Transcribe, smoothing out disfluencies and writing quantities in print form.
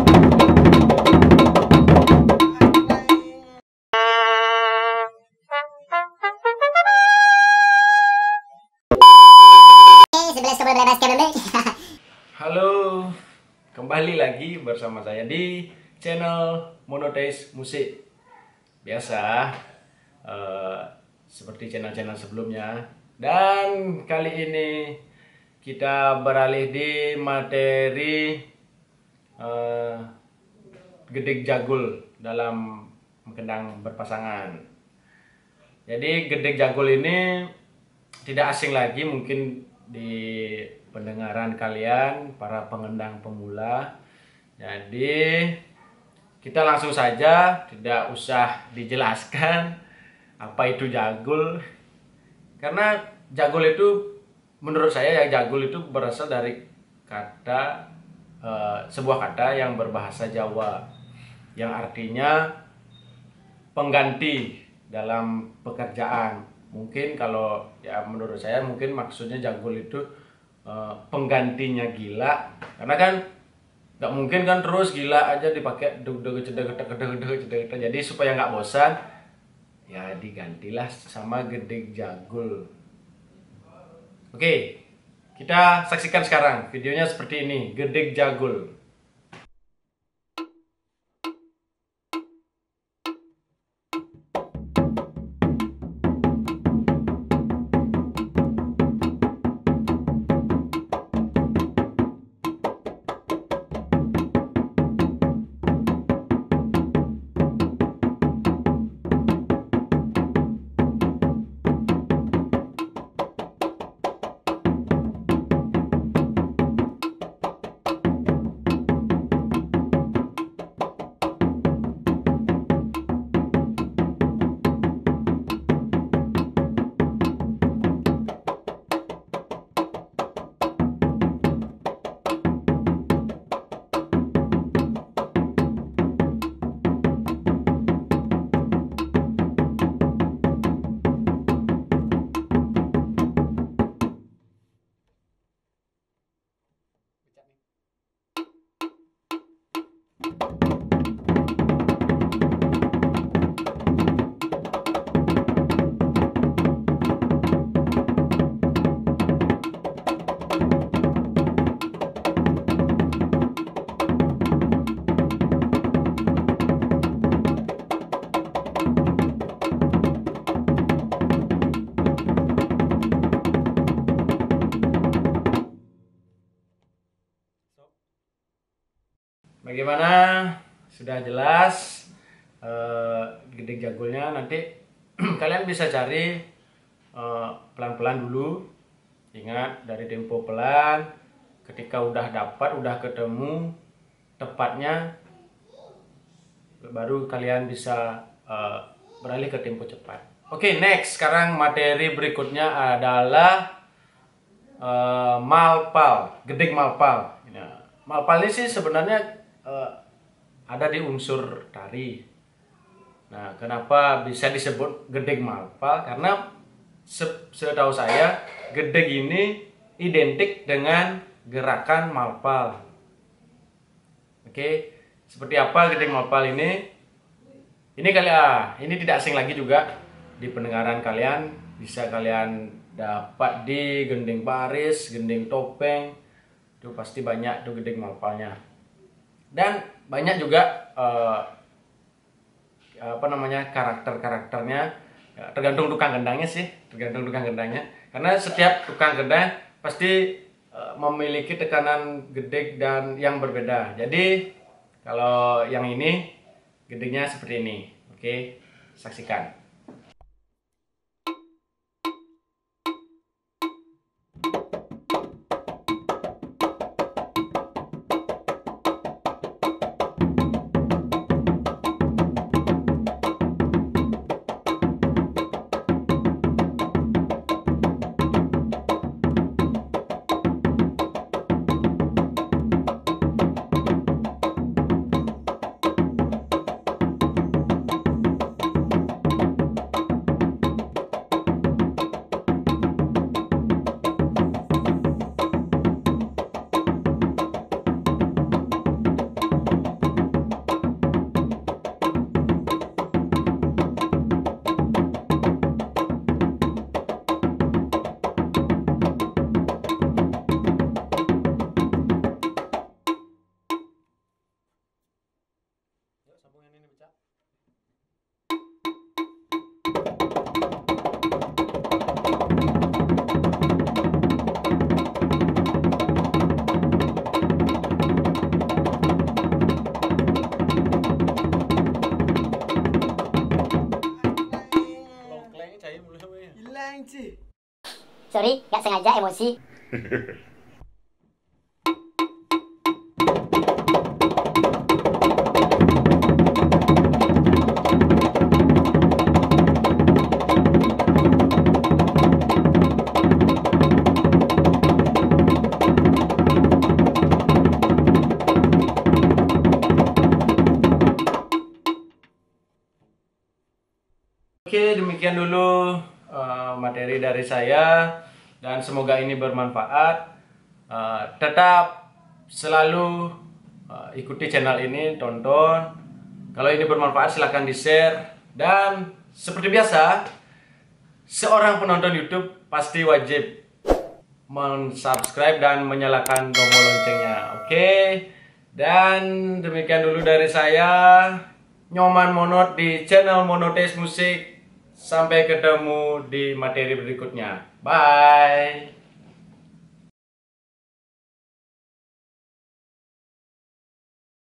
Halo, kembali lagi bersama saya di channel Monotaste Musik. Biasa, seperti channel-channel sebelumnya. Dan kali ini kita beralih di materi gedek jagul dalam kendang berpasangan. Jadi gedek jagul ini tidak asing lagi mungkin di pendengaran kalian para pengendang pemula. Jadi kita langsung saja, tidak usah dijelaskan apa itu jagul, karena jagul itu menurut saya ya, jagul itu berasal dari kata sebuah kata yang berbahasa Jawa yang artinya pengganti dalam pekerjaan. Mungkin kalau ya menurut saya mungkin maksudnya jagul itu penggantinya gila, karena kan nggak mungkin kan terus gila aja dipakai jadi supaya nggak bosan ya digantilah sama gedek jagul. Oke, kita saksikan sekarang videonya seperti ini, gedek jagul. Bagaimana? Sudah jelas gedek jagulnya. Nanti kalian bisa cari pelan-pelan dulu. Ingat, dari tempo pelan. Ketika udah dapat, udah ketemu tepatnya, baru kalian bisa beralih ke tempo cepat. Oke, next. Sekarang materi berikutnya adalah malpal, gedek malpal. Nah, malpal ini sih sebenarnya ada di unsur tari. Nah, kenapa bisa disebut gedek malpal? Karena setahu saya gedek ini identik dengan gerakan malpal. Oke, seperti apa gedek malpal ini? Ini ini tidak asing lagi juga di pendengaran kalian. Bisa kalian dapat di gending baris, gending topeng. Itu pasti banyak tuh gedek malpalnya. Dan banyak juga karakternya, tergantung tukang gendangnya sih, karena setiap tukang gendang pasti memiliki tekanan gedek dan yang berbeda. Jadi kalau yang ini gedeknya seperti ini. Oke, saksikan. sambung yang ini baca. Hilang sih. Sorry, nggak sengaja emosi. Oke, demikian dulu materi dari saya dan semoga ini bermanfaat. Tetap selalu ikuti channel ini, tonton. Kalau ini bermanfaat silahkan di-share. Dan seperti biasa, seorang penonton YouTube pasti wajib men-subscribe dan menyalakan tombol loncengnya. Oke, dan demikian dulu dari saya, Nyoman Monot di channel Monotes Musik. Sampai ketemu di materi berikutnya. Bye.